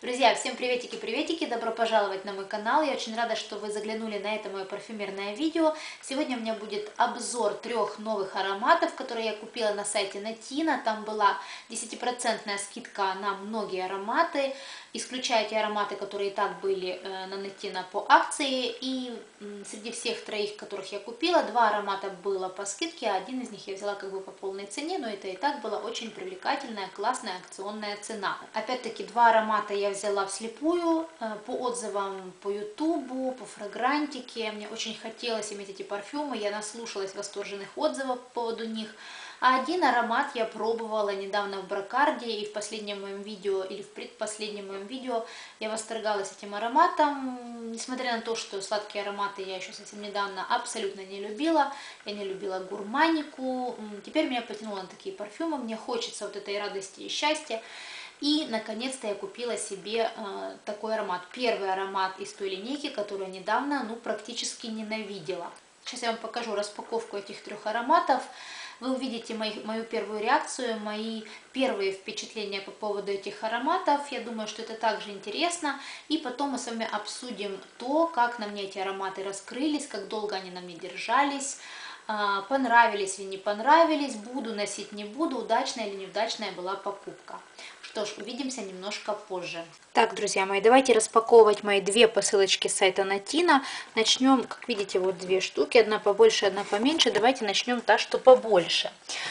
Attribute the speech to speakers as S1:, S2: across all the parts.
S1: Друзья, всем приветики-приветики, добро пожаловать на мой канал, я очень рада, что вы заглянули на это мое парфюмерное видео. Сегодня у меня будет обзор 3 новых ароматов, которые я купила на сайте Natina. Там была 10% скидка на многие ароматы, исключая те ароматы, которые и так были на Natina по акции. И среди всех 3, которых я купила, 2 аромата было по скидке, а один из них я взяла как бы по полной цене, но это и так была очень привлекательная, классная акционная цена. Опять-таки 2 аромата я взяла вслепую, по отзывам по ютубу, по фрагрантике. Мне очень хотелось иметь эти парфюмы, я наслушалась восторженных отзывов по поводу них. А один аромат я пробовала недавно в Брокарде, и в последнем моем видео, или в предпоследнем моем видео я восторгалась этим ароматом. Несмотря на то, что сладкие ароматы я еще совсем недавно абсолютно не любила, я не любила гурманику, теперь меня потянуло на такие парфюмы, мне хочется вот этой радости и счастья. И, наконец-то, я купила себе такой аромат. Первый аромат из той линейки, которую я недавно, практически ненавидела. Сейчас я вам покажу распаковку этих 3 ароматов. Вы увидите мою первую реакцию, мои первые впечатления по поводу этих ароматов. Я думаю, что это также интересно. И потом мы с вами обсудим то, как на мне эти ароматы раскрылись, как долго они на мне держались, понравились или не понравились, буду носить, не буду, удачная или неудачная была покупка. Что ж, увидимся немножко позже. Так, друзья мои, давайте распаковывать мои 2 посылочки с сайта Natina. Начнем, как видите, вот 2 штуки, одна побольше, одна поменьше. Давайте начнем та, что побольше.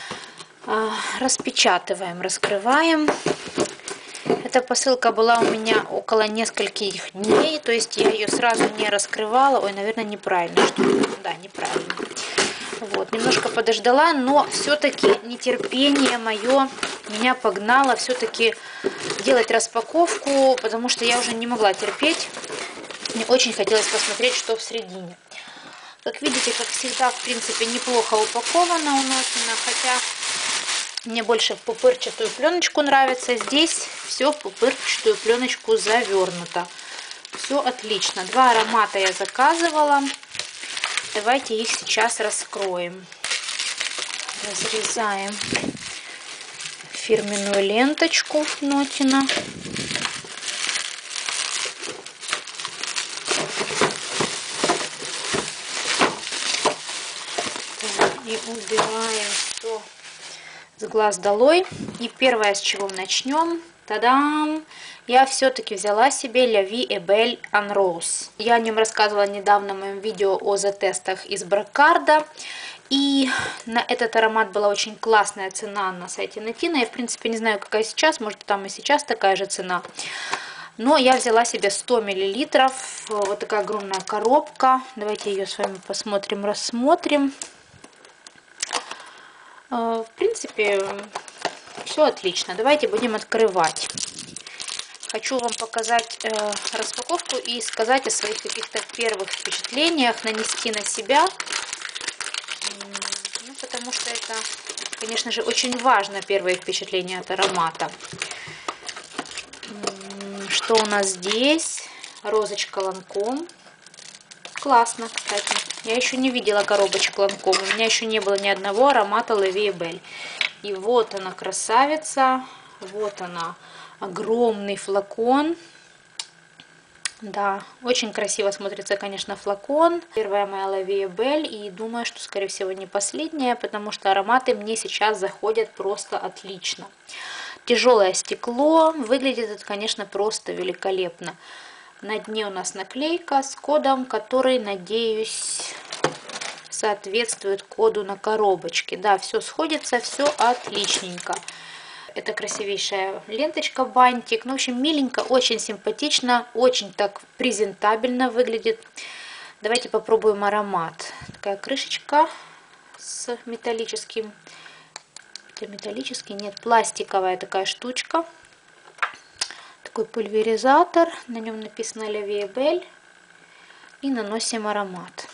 S1: Распечатываем, раскрываем. Эта посылка была у меня около нескольких дней, то есть я ее сразу не раскрывала. Ой, наверное, неправильно. Да, неправильно. Вот, немножко подождала, но все-таки нетерпение мое меня погнало все-таки делать распаковку, потому что я уже не могла терпеть. Мне очень хотелось посмотреть, что в середине. Как видите, как всегда, в принципе, неплохо упаковано у Natina, хотя мне больше в пупырчатую пленочку нравится. Здесь все в пупырчатую пленочку завернуто. Все отлично. 2 аромата я заказывала. Давайте их сейчас раскроем. Разрезаем фирменную ленточку Natina. И убираем все с глаз долой. И первое, с чего начнем. Та-дам! Я все-таки взяла себе La Vie est Belle en Rose. Я о нем рассказывала недавно в моем видео о затестах из Брокарда. И на этот аромат была очень классная цена на сайте Natina. Я, в принципе, не знаю, какая сейчас. Может, там и сейчас такая же цена. Но я взяла себе 100 мл. Вот такая огромная коробка. Давайте ее с вами посмотрим, рассмотрим. В принципе, все отлично. Давайте будем открывать. Хочу вам показать распаковку и сказать о своих каких-то первых впечатлениях, нанести на себя. Потому что это, конечно же, очень важно, первые впечатления от аромата. Что у нас здесь? Розочка Ланком. Классно, кстати. Я еще не видела коробочек Ланком. У меня еще не было ни одного аромата La Vie est Belle. И вот она, красавица. Вот она, огромный флакон. Да, очень красиво смотрится, конечно, флакон. Первая моя La Vie est Belle. И думаю, что, скорее всего, не последняя, потому что ароматы мне сейчас заходят просто отлично. Тяжелое стекло. Выглядит это, конечно, просто великолепно. На дне у нас наклейка с кодом, который, надеюсь, соответствует коду на коробочке. Да, все сходится, все отличненько. Это красивейшая ленточка, бантик. Ну, в общем, миленько, очень симпатично, очень так презентабельно выглядит. Давайте попробуем аромат. Такая крышечка с металлическим. Это металлический, нет, пластиковая такая штучка. Такой пульверизатор, на нем написано La Vie est Belle, и наносим аромат.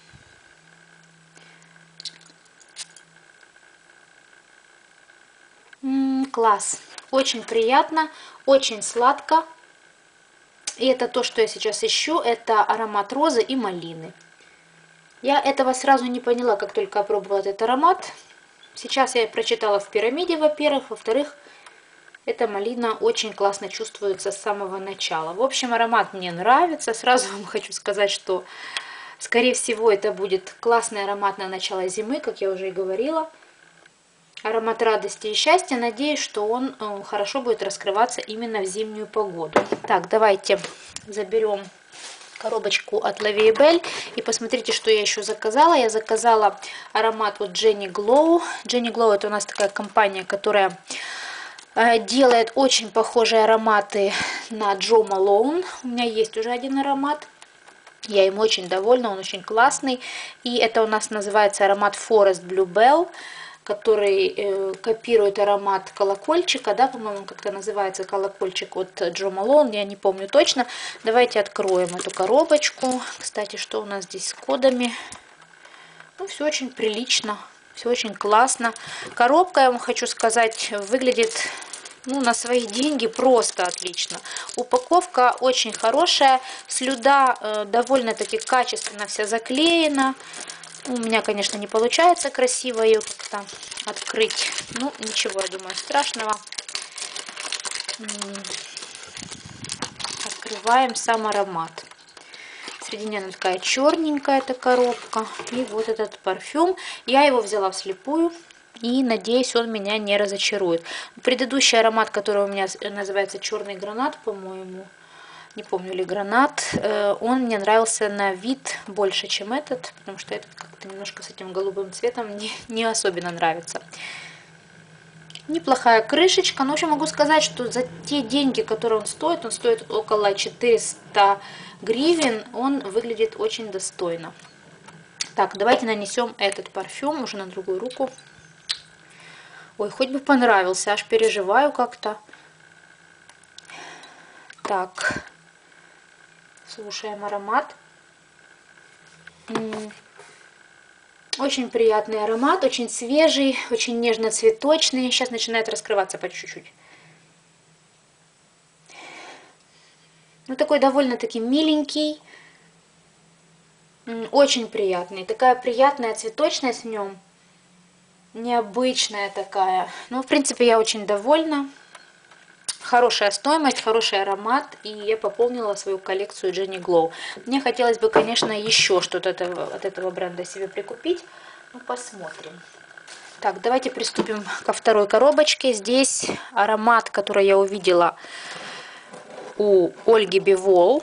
S1: Класс, очень приятно, очень сладко. И это то, что я сейчас ищу, это аромат розы и малины. Я этого сразу не поняла, как только опробовала этот аромат. Сейчас я прочитала в пирамиде, во-первых, во-вторых, Эта малина очень классно чувствуется с самого начала. В общем, аромат мне нравится. Сразу вам хочу сказать, что, скорее всего, это будет классный аромат на начало зимы, как я уже и говорила. Аромат радости и счастья. Надеюсь, что он хорошо будет раскрываться именно в зимнюю погоду. Так, давайте заберем коробочку от La Vie Belle и посмотрите, что я еще заказала. Я заказала аромат вот Jenny Glow. Jenny Glow — это у нас такая компания, которая делает очень похожие ароматы на Jo Malone. У меня есть уже один аромат. Я им очень довольна, он очень классный. И это у нас называется аромат Forest Bluebell, который копирует аромат колокольчика, да, по-моему, как-то называется колокольчик от Jo Malone, я не помню точно. Давайте откроем эту коробочку. Кстати, что у нас здесь с кодами? Ну, все очень прилично, все очень классно. Коробка, я вам хочу сказать, выглядит, ну, на свои деньги просто отлично. Упаковка очень хорошая, слюда довольно-таки качественно вся заклеена. У меня, конечно, не получается красиво ее как-то открыть. Ну, ничего, я думаю, страшного. Открываем сам аромат. В середине она такая черненькая, эта коробка. И вот этот парфюм. Я его взяла вслепую. И надеюсь, он меня не разочарует. Предыдущий аромат, который у меня называется черный гранат, по-моему, не помню ли гранат, он мне нравился на вид больше, чем этот, потому что этот как-то немножко с этим голубым цветом мне не особенно нравится. Неплохая крышечка, но в общем могу сказать, что за те деньги, которые он стоит около 400 гривен, он выглядит очень достойно. Так, давайте нанесем этот парфюм уже на другую руку. Ой, хоть бы понравился, аж переживаю как-то. Так, слушаем аромат. Очень приятный аромат, очень свежий, очень нежно-цветочный. Сейчас начинает раскрываться по чуть-чуть. Ну, такой довольно-таки миленький. Очень приятный. Такая приятная цветочность в нем. Необычная такая. Ну, в принципе, я очень довольна. Хорошая стоимость, хороший аромат, и я пополнила свою коллекцию Jenny Glow. Мне хотелось бы, конечно, еще что-то от этого бренда себе прикупить. Ну, посмотрим. Так, давайте приступим ко второй коробочке. Здесь аромат, который я увидела у Ольги Бивол.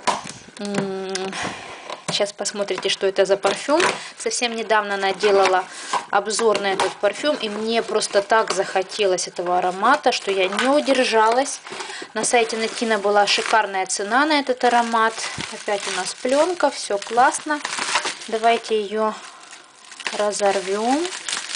S1: Сейчас посмотрите, что это за парфюм. Совсем недавно она делала обзор на этот парфюм, и мне просто так захотелось этого аромата, что я не удержалась. На сайте Натина была шикарная цена на этот аромат. Опять у нас пленка, все классно. Давайте ее разорвем.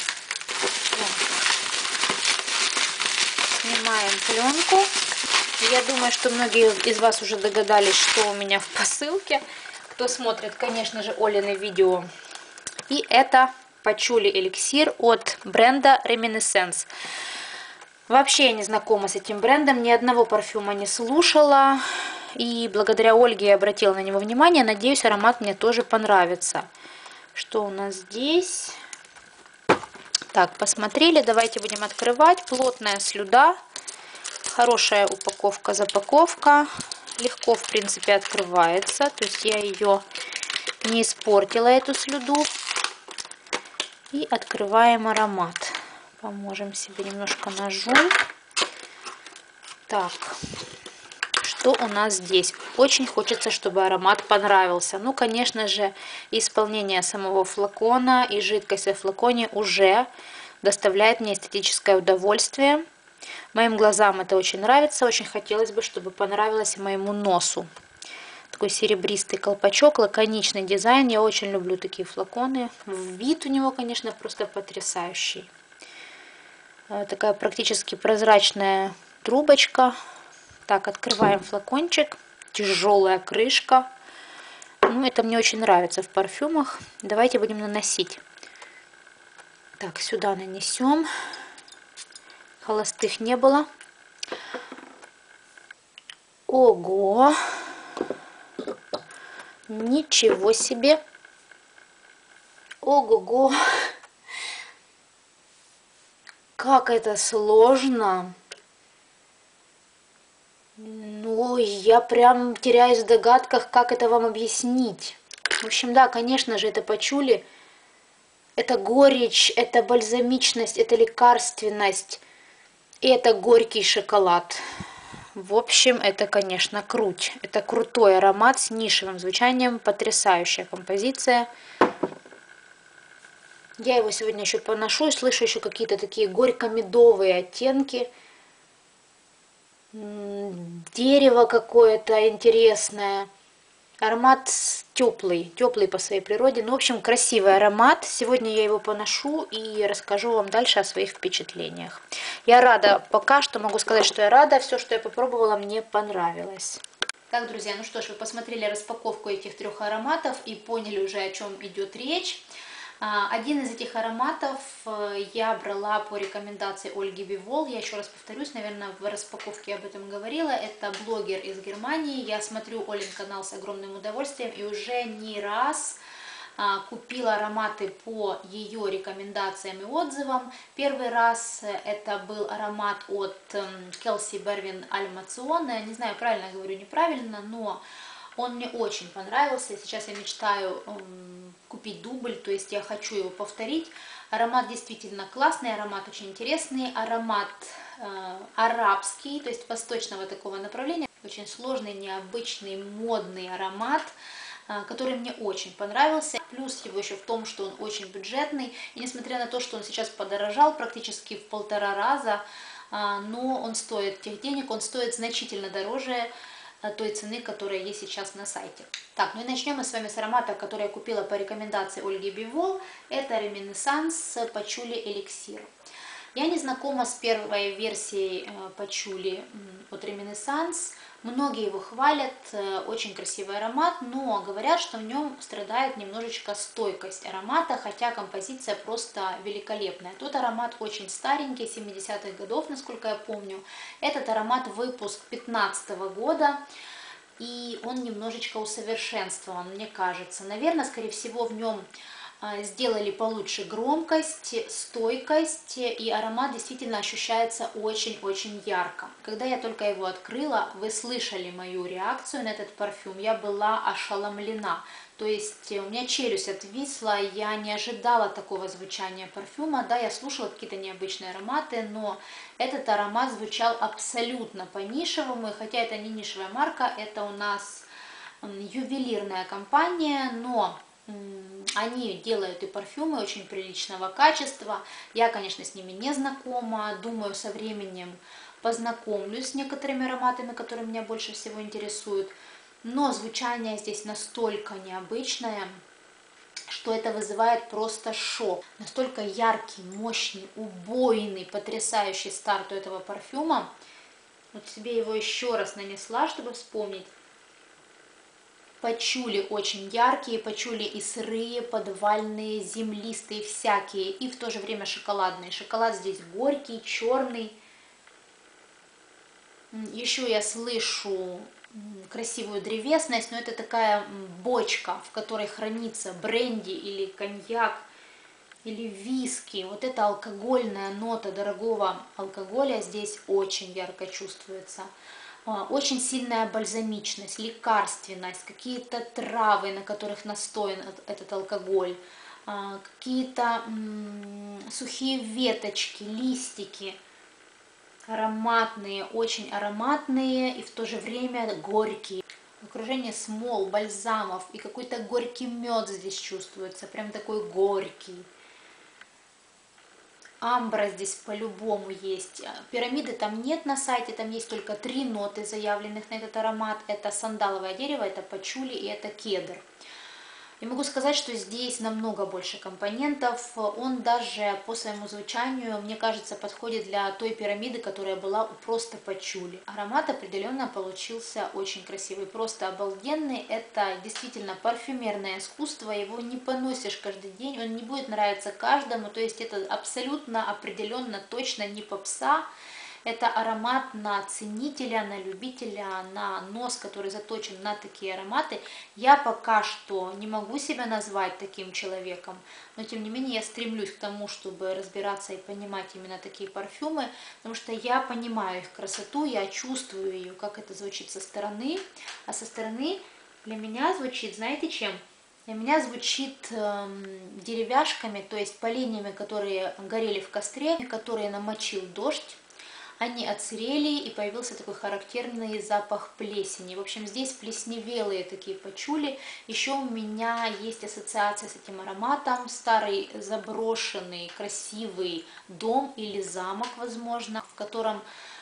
S1: Снимаем пленку. Я думаю, что многие из вас уже догадались, что у меня в посылке. Кто смотрит, конечно же, Олины видео. И это пачули эликсир от бренда Reminiscence. Вообще я не знакома с этим брендом, ни одного парфюма не слушала. И благодаря Ольге я обратила на него внимание. Надеюсь, аромат мне тоже понравится. Что у нас здесь? Так, посмотрели. Давайте будем открывать. Плотная слюда. Хорошая упаковка, запаковка. Легко, в принципе, открывается. То есть я ее не испортила, эту слюду. И открываем аромат. Поможем себе немножко ножом. Так, что у нас здесь? Очень хочется, чтобы аромат понравился. Ну, конечно же, исполнение самого флакона и жидкость во флаконе уже доставляет мне эстетическое удовольствие. Моим глазам это очень нравится. Очень хотелось бы, чтобы понравилось и моему носу. Такой серебристый колпачок, лаконичный дизайн. Я очень люблю такие флаконы. Вид у него, конечно, просто потрясающий. Такая практически прозрачная трубочка. Так, открываем флакончик. Тяжелая крышка. Ну, это мне очень нравится в парфюмах. Давайте будем наносить. Так, сюда нанесем. Холостых не было. Ого! Ничего себе! Ого-го! Как это сложно! Ну, я прям теряюсь в догадках, как это вам объяснить. В общем, да, конечно же, это пачули. Это горечь, это бальзамичность, это лекарственность. И это горький шоколад. В общем, это, конечно, круть. Это крутой аромат с нишевым звучанием. Потрясающая композиция. Я его сегодня еще поношу и слышу еще какие-то такие горько-медовые оттенки. Дерево какое-то интересное. Аромат теплый, теплый по своей природе. Ну, в общем, красивый аромат. Сегодня я его поношу и расскажу вам дальше о своих впечатлениях. Я рада, пока что могу сказать, что я рада. Все, что я попробовала, мне понравилось. Так, друзья, ну что ж, вы посмотрели распаковку этих трех ароматов и поняли уже, о чем идет речь. Один из этих ароматов я брала по рекомендации Ольги Бивол. Я еще раз повторюсь, наверное, в распаковке об этом говорила. Это блогер из Германии. Я смотрю Олин канал с огромным удовольствием и уже не раз купила ароматы по ее рекомендациям и отзывам. Первый раз это был аромат от Kelsey Berwin Almacion. Не знаю, правильно говорю, неправильно, но он мне очень понравился. Сейчас я мечтаю купить дубль, то есть я хочу его повторить. Аромат действительно классный, аромат очень интересный, аромат арабский, то есть восточного такого направления. Очень сложный, необычный, модный аромат, который мне очень понравился. Плюс его еще в том, что он очень бюджетный. И несмотря на то, что он сейчас подорожал практически в 1,5 раза, но он стоит тех денег, он стоит значительно дороже той цены, которая есть сейчас на сайте. Так, ну и начнем мы с вами с аромата, который я купила по рекомендации Ольги Бивол. Это Reminiscence Пачули Эликсир. Я не знакома с первой версией пачули от Reminiscence. Многие его хвалят, очень красивый аромат, но говорят, что в нем страдает немножечко стойкость аромата, хотя композиция просто великолепная. Тот аромат очень старенький, 70-х годов, насколько я помню. Этот аромат выпуск 2015 года. И он немножечко усовершенствован, мне кажется. Наверное, скорее всего, в нем сделали получше громкость, стойкость, и аромат действительно ощущается очень-очень ярко. Когда я только его открыла, вы слышали мою реакцию на этот парфюм, я была ошеломлена. То есть у меня челюсть отвисла, я не ожидала такого звучания парфюма. Да, я слушала какие-то необычные ароматы, но этот аромат звучал абсолютно по-нишевому, и хотя это не нишевая марка, это у нас ювелирная компания, но они делают и парфюмы очень приличного качества. Я, конечно, с ними не знакома. Думаю, со временем познакомлюсь с некоторыми ароматами, которые меня больше всего интересуют. Но звучание здесь настолько необычное, что это вызывает просто шок. Настолько яркий, мощный, убойный, потрясающий старт у этого парфюма. Вот себе его еще раз нанесла, чтобы вспомнить. Пачули очень яркие, пачули и сырые, подвальные, землистые, всякие, и в то же время шоколадные. Шоколад здесь горький, черный. Еще я слышу красивую древесность, но это такая бочка, в которой хранится бренди или коньяк, или виски. Вот эта алкогольная нота дорогого алкоголя здесь очень ярко чувствуется. Очень сильная бальзамичность, лекарственность, какие-то травы, на которых настоен этот алкоголь, какие-то сухие веточки, листики, ароматные, очень ароматные и в то же время горькие. Окружение смол, бальзамов и какой-то горький мед здесь чувствуется, прям такой горький. Амбра здесь по-любому есть. Пирамиды там нет на сайте, там есть только 3 ноты, заявленных на этот аромат. Это сандаловое дерево, это пачули и это кедр. И могу сказать, что здесь намного больше компонентов. Он даже по своему звучанию, мне кажется, подходит для той пирамиды, которая была у просто пачули. Аромат определенно получился очень красивый, просто обалденный. Это действительно парфюмерное искусство, его не поносишь каждый день, он не будет нравиться каждому. То есть это абсолютно определенно точно не попса. Это аромат на ценителя, на любителя, на нос, который заточен на такие ароматы. Я пока что не могу себя назвать таким человеком, но тем не менее я стремлюсь к тому, чтобы разбираться и понимать именно такие парфюмы, потому что я понимаю их красоту, я чувствую ее, как это звучит со стороны, а со стороны для меня звучит, знаете чем? Для меня звучит деревяшками, то есть поленьями, которые горели в костре, которые намочил дождь. Они отсырели, и появился такой характерный запах плесени. В общем, здесь плесневелые такие пачули. Еще у меня есть ассоциация с этим ароматом. Старый заброшенный красивый дом или замок, возможно, в котором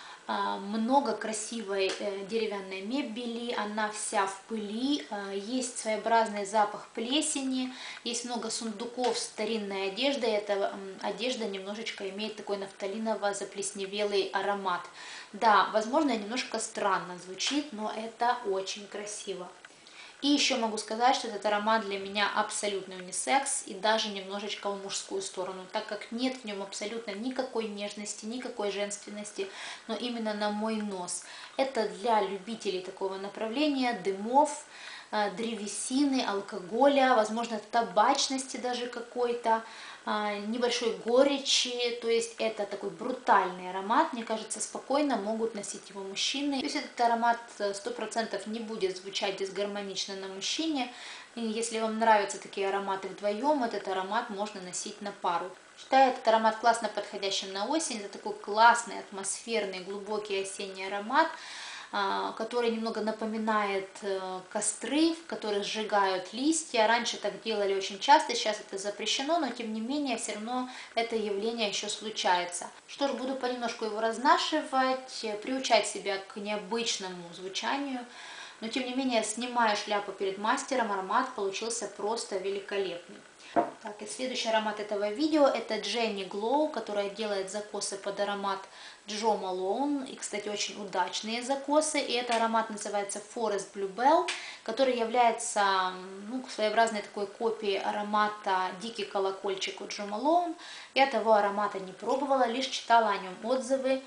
S1: много красивой деревянной мебели, она вся в пыли, есть своеобразный запах плесени, есть много сундуков с старинной одеждой, эта одежда немножечко имеет такой нафталиново-заплесневелый аромат. Да, возможно, немножко странно звучит, но это очень красиво. И еще могу сказать, что этот аромат для меня абсолютно унисекс и даже немножечко в мужскую сторону, так как нет в нем абсолютно никакой нежности, никакой женственности, но именно на мой нос. Это для любителей такого направления, дымов, древесины, алкоголя, возможно, табачности даже какой-то, небольшой горечи, то есть это такой брутальный аромат, мне кажется, спокойно могут носить его мужчины. То есть этот аромат 100% не будет звучать дисгармонично на мужчине, и если вам нравятся такие ароматы вдвоем, этот аромат можно носить на пару. Считаю этот аромат классно подходящим на осень, это такой классный, атмосферный, глубокий осенний аромат, который немного напоминает костры, в которых сжигают листья. Раньше так делали очень часто, сейчас это запрещено, но тем не менее все равно это явление еще случается. Что ж, буду понемножку его разнашивать, приучать себя к необычному звучанию, но тем не менее, снимая шляпу перед мастером, аромат получился просто великолепный. Так, и следующий аромат этого видео это Jenny Glow, которая делает закосы под аромат Джо Малоун, и, кстати, очень удачные закосы, и это аромат называется Forest Bluebell, который является своеобразной такой копией аромата Дикий колокольчик у Джо Малоун. Я того аромата не пробовала, лишь читала о нем отзывы.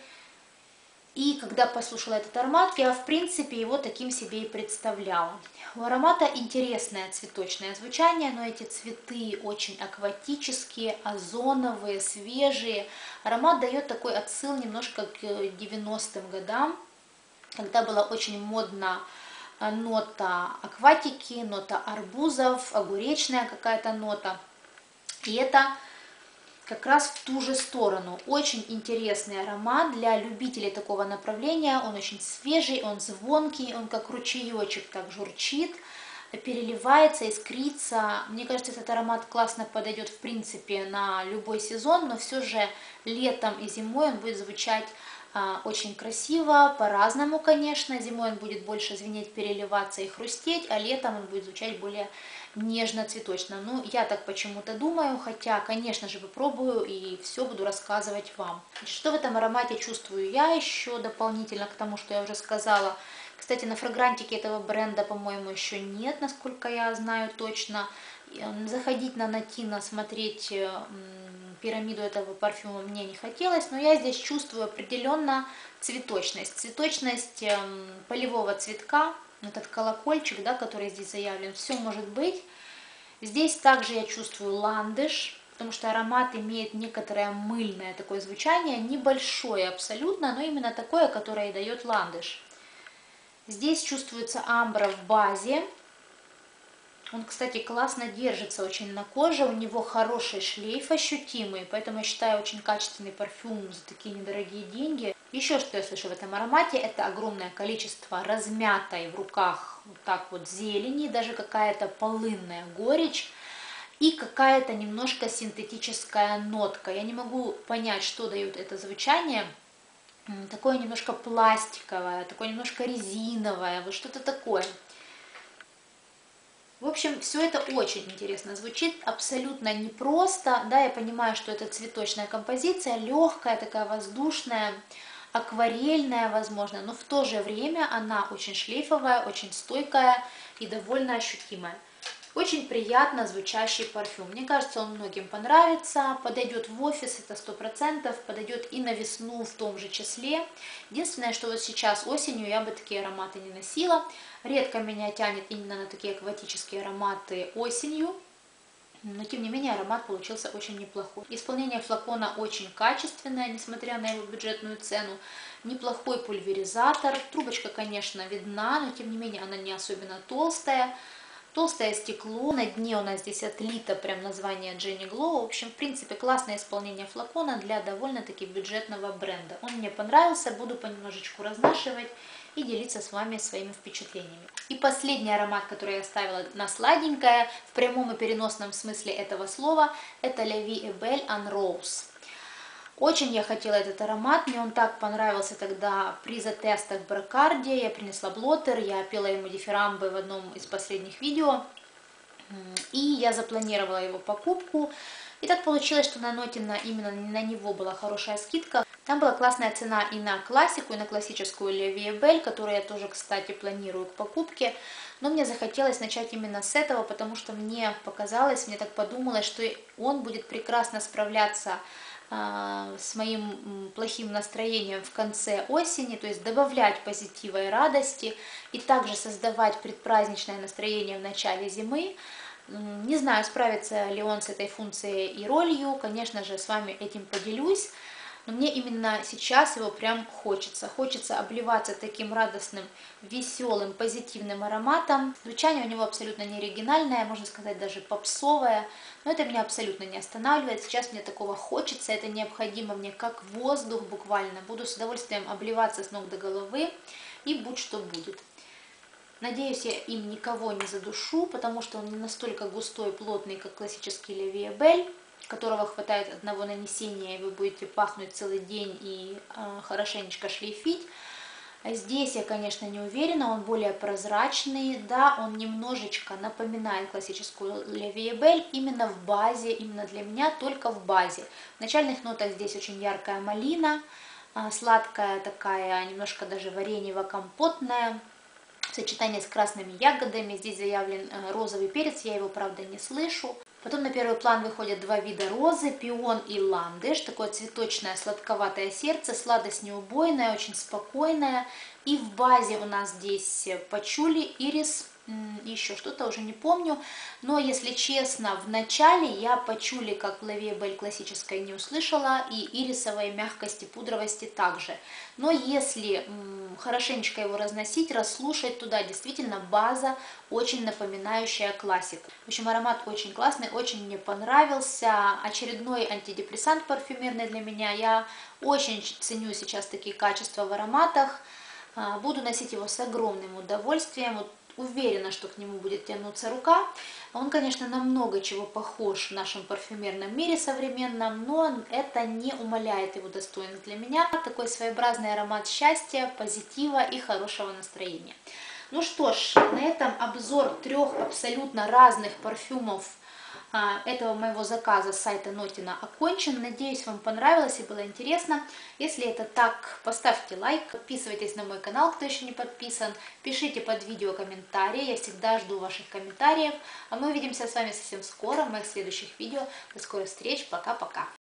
S1: И когда послушала этот аромат, я в принципе его таким себе и представляла. У аромата интересное цветочное звучание, но эти цветы очень акватические, озоновые, свежие. Аромат дает такой отсыл немножко к 90-м годам, когда была очень модна нота акватики, нота арбузов, огуречная какая-то нота. И это как раз в ту же сторону. Очень интересный аромат для любителей такого направления. Он очень свежий, он звонкий, он как ручеечек так журчит, переливается, искрится. Мне кажется, этот аромат классно подойдет в принципе на любой сезон, но все же летом и зимой он будет звучать очень красиво, по-разному, конечно. Зимой он будет больше звенеть, переливаться и хрустеть, а летом он будет звучать более нежно-цветочно. Ну, я так почему-то думаю, хотя, конечно же, попробую и все буду рассказывать вам. Что в этом аромате чувствую я еще дополнительно к тому, что я уже сказала. Кстати, на фрагрантике этого бренда, по-моему, еще нет, насколько я знаю точно. Заходить на Натино, смотреть пирамиду этого парфюма мне не хотелось, но я здесь чувствую определенно цветочность. Цветочность полевого цветка, этот колокольчик, да, который здесь заявлен, все может быть. Здесь также я чувствую ландыш, потому что аромат имеет некоторое мыльное такое звучание, небольшое абсолютно, но именно такое, которое и дает ландыш. Здесь чувствуется амбра в базе. Он, кстати, классно держится очень на коже, у него хороший шлейф ощутимый, поэтому я считаю очень качественный парфюм за такие недорогие деньги. Еще что я слышу в этом аромате, это огромное количество размятой в руках вот так вот зелени, даже какая-то полынная горечь и какая-то немножко синтетическая нотка. Я не могу понять, что дает это звучание. Такое немножко пластиковое, такое немножко резиновое, вот что-то такое. В общем, все это очень интересно звучит, абсолютно непросто. Да, я понимаю, что это цветочная композиция, легкая, такая воздушная, акварельная, возможно, но в то же время она очень шлейфовая, очень стойкая и довольно ощутимая. Очень приятно звучащий парфюм. Мне кажется, он многим понравится, подойдет в офис, это 100%, подойдет и на весну в том же числе. Единственное, что вот сейчас осенью я бы такие ароматы не носила. Редко меня тянет именно на такие акватические ароматы осенью. Но, тем не менее, аромат получился очень неплохой. Исполнение флакона очень качественное, несмотря на его бюджетную цену. Неплохой пульверизатор. Трубочка, конечно, видна, но, тем не менее, она не особенно толстая. Толстое стекло, на дне у нас здесь отлито прям название Jenny Glow. В общем, в принципе, классное исполнение флакона для довольно-таки бюджетного бренда. Он мне понравился, буду понемножечку разнашивать и делиться с вами своими впечатлениями. И последний аромат, который я оставила на сладенькое, в прямом и переносном смысле этого слова, это La Vie est Belle en Rose. Очень я хотела этот аромат, мне он так понравился тогда при затестах в Бракарде. Я принесла блотер, я пела ему дифирамбы в одном из последних видео. И я запланировала его покупку. И так получилось, что на Нотина именно на него была хорошая скидка. Там была классная цена и на классику, и на классическую La Vie est Belle, которую я тоже, кстати, планирую к покупке. Но мне захотелось начать именно с этого, потому что мне показалось, мне так подумалось, что он будет прекрасно справляться с моим плохим настроением в конце осени, то есть добавлять позитива и радости, и также создавать предпраздничное настроение в начале зимы. Не знаю, справится ли он с этой функцией и ролью, конечно же, с вами этим поделюсь. Но мне именно сейчас его прям хочется. Хочется обливаться таким радостным, веселым, позитивным ароматом. Звучание у него абсолютно не оригинальное, можно сказать, даже попсовое. Но это меня абсолютно не останавливает. Сейчас мне такого хочется, это необходимо мне как воздух буквально. Буду с удовольствием обливаться с ног до головы и будь что будет. Надеюсь, я им никого не задушу, потому что он не настолько густой и плотный, как классический La Vie est Belle, которого хватает одного нанесения, и вы будете пахнуть целый день и хорошенечко шлейфить. Здесь я, конечно, не уверена, он более прозрачный, да, он немножечко напоминает классическую La Vie est Belle именно в базе, именно для меня только в базе. В начальных нотах здесь очень яркая малина, сладкая такая, немножко даже вареньево-компотная. Сочетание с красными ягодами, здесь заявлен розовый перец, я его, правда, не слышу. Потом на первый план выходят два вида розы, пион и ландыш, такое цветочное сладковатое сердце, сладость неубойная, очень спокойная. И в базе у нас здесь пачули, ирис, еще что-то, уже не помню. Но, если честно, в начале я пачули, как в La Vie est Belle классической, не услышала, и ирисовой мягкости, пудровости также. Но если хорошенечко его разносить, расслушать туда, действительно база, очень напоминающая классик. В общем, аромат очень классный, очень мне понравился. Очередной антидепрессант парфюмерный для меня. Я очень ценю сейчас такие качества в ароматах. Буду носить его с огромным удовольствием. Уверена, что к нему будет тянуться рука. Он, конечно, на много чего похож в нашем парфюмерном мире современном, но это не умаляет его достоинств для меня. Такой своеобразный аромат счастья, позитива и хорошего настроения. Ну что ж, на этом обзор трех абсолютно разных парфюмов этого моего заказа с сайта Нотина окончен. Надеюсь, вам понравилось и было интересно. Если это так, поставьте лайк, подписывайтесь на мой канал, кто еще не подписан, пишите под видео комментарии, я всегда жду ваших комментариев. А мы увидимся с вами совсем скоро в моих следующих видео. До скорых встреч, пока-пока!